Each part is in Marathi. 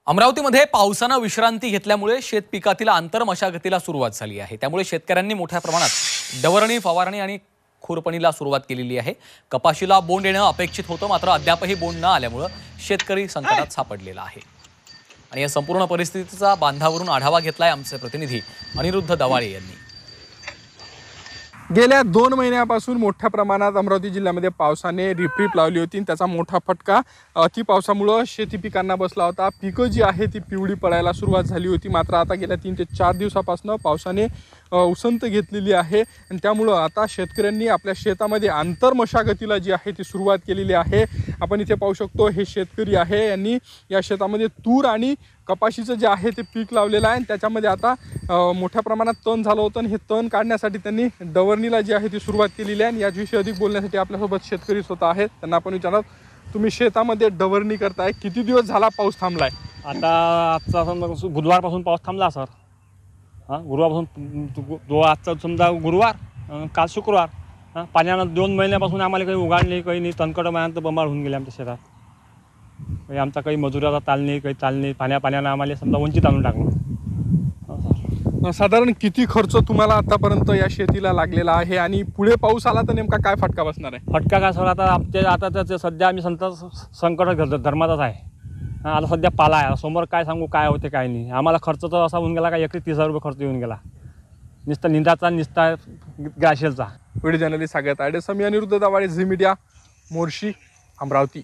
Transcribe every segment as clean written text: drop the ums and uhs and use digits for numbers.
अमरावतीमध्ये पावसानं विश्रांती घेतल्यामुळे शेतपिकातील आंतरमशागतीला सुरुवात झाली आहे। त्यामुळे शेतकऱ्यांनी मोठ्या प्रमाणात डवरणी, फवारणी आणि खुरपणीला सुरुवात केलेली आहे। कपाशीला बोंड येणं अपेक्षित होतं, मात्र अद्यापही बोंड न आल्यामुळे शेतकरी संकटात सापडलेला आहे। आणि या संपूर्ण परिस्थितीचा बांधावरून आढावा घेतलाय आमचे प्रतिनिधी अनिरुद्ध दवाळे यांनी। गेल्या 2 महिन्यापासून मोठ्या प्रमाणात अमरावती जिल्ह्यामध्ये पावसाने रिपरिप लावली होती। त्याचा मोठा फटका अति पावसामुळे शेती पिकांना बसला होता। पिकं जी आहे ती पिवळी पडायला सुरुवात झाली होती, मात्र आता गेल्या 3 ते 4 दिवसापासून पावसाने उसंत घेतलेली आहे आणि त्यामुळे आता शेतकऱ्यांनी आपल्या शेतामध्ये आंतरमशागतीला जी आहे ती सुरुवात केलेली आहे। आपण इथे पाहू शकतो, हे शेतकरी आहे, यांनी या शेतामध्ये तूर आणि कपाशीचं जे आहे ते पीक लावलेलं आहे आणि त्याच्यामध्ये आता मोठ्या प्रमाणात तण झालं होतं आणि हे तण काढण्यासाठी त्यांनी डवरणीला जी आहे ती सुरुवात केलेली आहे। आणि याविषयी अधिक बोलण्यासाठी आपल्यासोबत शेतकरी स्वतः आहेत। त्यांना आपण विचारणार, तुम्ही शेतामध्ये डवरणी करताय, किती दिवस झाला पाऊस थांबलाय? आता आजचा समजा बुधवारपासून पाऊस थांबला सर। गुरुवारपासून आजचा समजा गुरुवार, काल शुक्रवार। पाण्यानं 2 महिन्यापासून आम्हाला काही उघाड नाही, काही नाही। तणकट महिन्यात बंबाळ होऊन गेले आमच्या शेतात। काही आमचा काही मजुराचा ताल नाही, काही चाल नाही। पाण्यानं आम्हाला समजा वंचित आणून टाकलं। साधारण किती खर्च तुम्हाला आतापर्यंत या शेतीला लागलेला आहे आणि पुढे पाऊस आला तर नेमका काय फटका बसणार आहे? फटका काय सर, आता सध्या आम्ही संकट धर्माचाच आहे। आता सध्या पाला आहे, समोर काय सांगू काय होते काय नाही। आम्हाला खर्च तर असा होऊन गेला का 31,000 रुपये खर्च येऊन गेला, नुसता निंदाचा, नुसता ग्राशेलचा। व्हिडिओ जर्नलिस्ट सागर तायडे, मी अनिरुद्ध दवाळे, झी मीडिया, मोर्शी, अमरावती।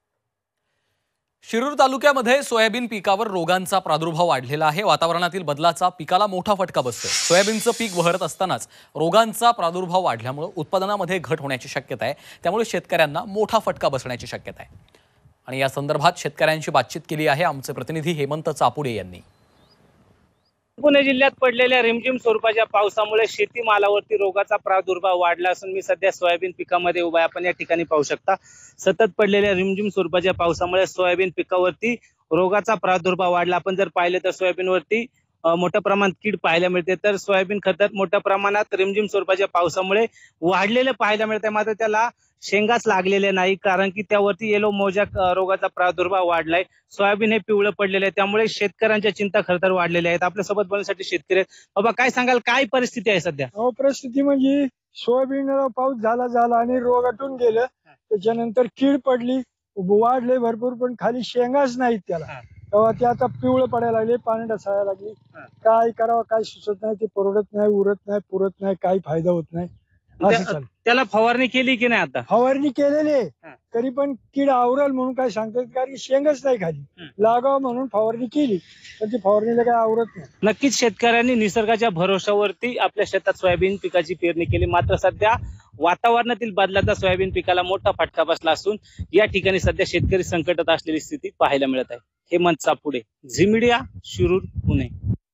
शिरूर तालुक्यामध्ये सोयाबीन पिकावर रोगांचा प्रादुर्भाव वाढलेला आहे। वातावरणातील बदलाचा पिकाला मोठा फटका बसतोय। सोयाबीनचं पीक बहरत असतानाच रोगांचा प्रादुर्भाव वाढल्यामुळे उत्पादनामध्ये घट होण्याची शक्यता आहे। त्यामुळे शेतकऱ्यांना मोठा फटका बसण्याची शक्यता आहे। आणि या संदर्भात शेतकऱ्यांशी बातचीत केली आहे आमचे प्रतिनिधी हेमंत चापुडे यांनी। पुणे जिल्ह्यात पडलेल्या रिमझिम स्वरूपाच्या पावसामुळे शेतीमालावरती रोगाचा प्रादुर्भाव वाढला असून मी सध्या सोयाबीन पिकामध्ये उभा आहे। आपण या ठिकाणी पाहू शकता, सतत पडलेल्या रिमझिम स्वरूपाच्या पावसामुळे सोयाबीन पिकावरती रोगाचा प्रादुर्भाव वाढला। आपण जर पाहिले तर सोयाबीनवरती मोठ्या प्रमाणात कीड पाहायला मिळते, तर सोयाबीन खतात मोठ्या प्रमाणात रिमझिम स्वरूपाच्या पावसामुळे वाढलेले पाहायला मिळते, मात्र त्याला शेंगाच लागलेले नाही, कारण की त्यावरती येलो मोजॅक रोगाचा प्रादुर्भाव वाढलाय। सोयाबीन हे पिवळं पडलेलं आहे, त्यामुळे शेतकऱ्यांच्या चिंता खरतर वाढलेल्या आहेत। आपल्यासोबत बोलण्यासाठी शेतकरी आहेत। बाबा, काय सांगाल, काय परिस्थिती आहे सध्या? परिस्थिती म्हणजे सोयाबीनला पाऊस झाला आणि रोगाटून गेलं, त्याच्यानंतर कीड पडली, वाढले भरपूर, पण खाली शेंगाच नाहीत त्याला। तेव्हा ते आता पिवळं पडायला लागले, पाणी ढसायला लागली। काय करावं काय सुचत नाही, ते परवडत नाही, उरत नाही, पुरत नाही, काही फायदा होत नाही। त्याला फवारणी केली की नाही? आता फवारणी केलेली आहे, तरी पण कीड आवरल म्हणून काय सांगतात, कारण की शेंगच नाही खाली, लागावं म्हणून फवारणी केली, पण ती फवारणीला काय आवरत नाही। नक्कीच शेतकऱ्यांनी निसर्गाच्या भरोशावरती आपल्या शेतात सोयाबीन पिकाची पेरणी केली, मात्र सध्या वातावरणातील बदलाचा सोयाबीन पिकाला मोठा फटका बसला असून या ठिकाणी सध्या शेतकरी संकटात असलेली स्थिती पाहायला मिळत आहे। हेमंत चापुडे, झी मीडिया, शिरूर, पुणे।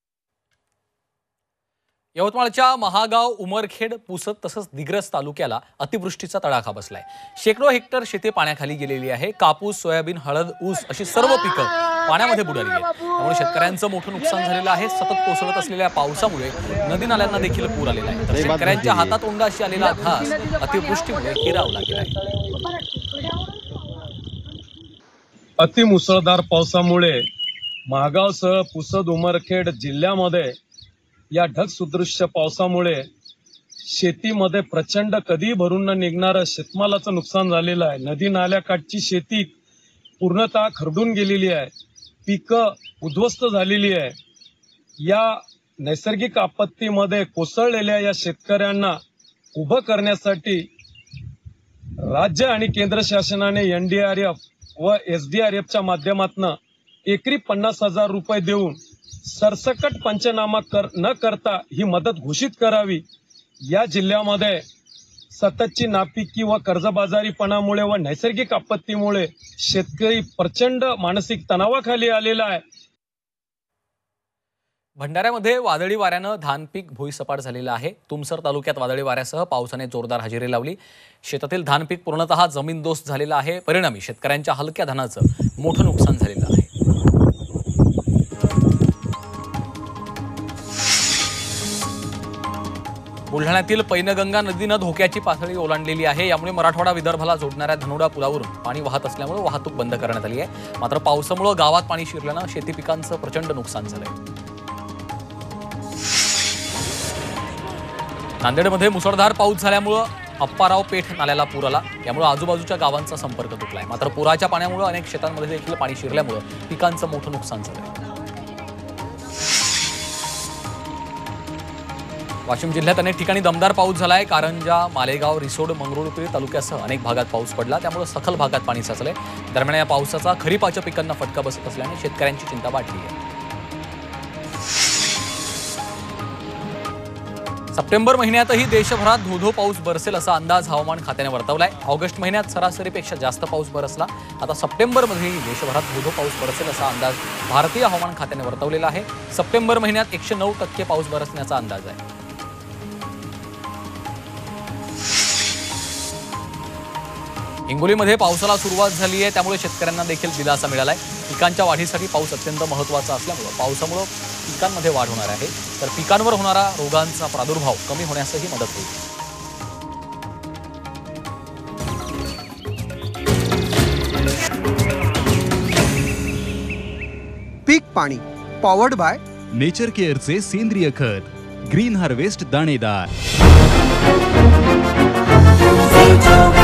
यवतमाळच्या महागाव, उमरखेड, पुसद तसंच दिग्रस तालुक्याला अतिवृष्टीचा तडाखा बसलाय। शेकडो हेक्टर शेती पाण्याखाली गेलेली आहे। कापूस, सोयाबीन, हळद, ऊस अशी सर्व पिकं पाण्यामध्ये बुडाली आहेत। त्यामुळे शेतकऱ्यांचं मोठं नुकसान झालेलं आहे। सतत कोसळत असलेल्या पावसामुळे नदी नाल्यांना देखील पूर आलेला आहे, तर शेतकऱ्यांच्या हातात ओंडाशी आलेला घास अतिवृष्टीमुळे हिरावला गेलाय। अतिमुसळधार पावसामुळे महागावसह पुसद, उमरखेड जिल्ह्यामध्ये या ढगसदृश्य पावसामुळे शेतीमध्ये प्रचंड कधी भरून न निघणारं शेतमालाचं नुकसान झालेलं आहे। नदी नाल्याकाठची शेती पूर्णतः खरडून गेलेली आहे, पिकं उद्ध्वस्त झालेली आहे। या नैसर्गिक आपत्तीमध्ये कोसळलेल्या या शेतकऱ्यांना उभं करण्यासाठी राज्य आणि केंद्र शासनाने NDRF व SDRFच्या माध्यमातून एकरी 50,000 रुपये देऊन सरसकट पंचनामा न करता ही मदत घोषित करावी। या जिल्ह्यामध्ये सततची नापिकी व कर्जबाजारीपणामुळे व नैसर्गिक आपत्तीमुळे शेतकरी प्रचंड मानसिक तणावाखाली आलेला आहे। भंडाऱ्यामध्ये वादळी वाऱ्यानं धान पीक भुईसपाट झालेलं आहे। तुमसर तालुक्यात वादळी वाऱ्यासह पावसाने जोरदार हजेरी लावली। शेतातील धान पीक पूर्णतः जमीनदोस्त झालेलं आहे। परिणामी शेतकऱ्यांच्या हलक्या धानाचं मोठं नुकसान झालेलं आहे। बुलढाणा बुलढाण्यातील पैनगंगा नदीनं धोक्याची पातळी ओलांडलेली आहे. यामुळे मराठवाडा विदर्भाला जोडणाऱ्या धनोडा पुलावरून पाणी वाहत असल्यामुळे वाहतूक बंद करण्यात आली आहे. मात्र पावसामुळे गावात पाणी शिरल्यानं शेती पिकांचं प्रचंड नुकसान झालंय. नांदेडमध्ये मुसळधार पाऊस झाल्यामुळे अप्पाराव पेठ नाल्याला पूर आला. यामुळे आजूबाजूच्या गावांचा संपर्क तुटलाय. मात्र पुराच्या पाण्यामुळे अनेक शेतांमध्ये देखील पाणी शिरल्यामुळे पिकांचं मोठं नुकसान झालंय. वाशिम जिल्ह्यात अनेक ठिकाणी दमदार पाऊस झालाय. कारंजा, मालेगाव, रिसोड, मंगरुळपीर तालुक्यासह अनेक भागात पाऊस पडला. त्यामुळे सखल भागात पाणी साचलंय. दरम्यान या पावसाचा खरीपाच्या पिकांना फटका बसत असल्याने शेतकऱ्यांची चिंता वाढली आहे. सप्टेंबर महिन्यातही देशभरात धोधो पाऊस बरसेल असा अंदाज हवामान खात्याने वर्तवलाय. ऑगस्ट महिन्यात सरासरीपेक्षा जास्त पाऊस बरसला. आता सप्टेंबरमध्येही देशभरात धोधो पाऊस बरसेल असा अंदाज भारतीय हवामान खात्याने वर्तवलेला आहे. सप्टेंबर महिन्यात 109% पाऊस बरसण्याचा अंदाज आहे. हिंगोलीमध्ये पावसाला सुरुवात झाली आहे. त्यामुळे शेतकऱ्यांना देखील दिलासा मिळालाय. पिकांच्या वाढीसाठी पाऊस अत्यंत महत्त्वाचा असल्यामुळे पावसामुळे पिकांमध्ये वाढ होणार आहे. तर पिकांवर होणारा रोगांचा प्रादुर्भाव कमी होण्यासही मदत होईल. पीक पाणी पॉवर्ड बाय नेचर केअरचे सेंद्रिय खत ग्रीन हार्वेस्ट दाणेदार.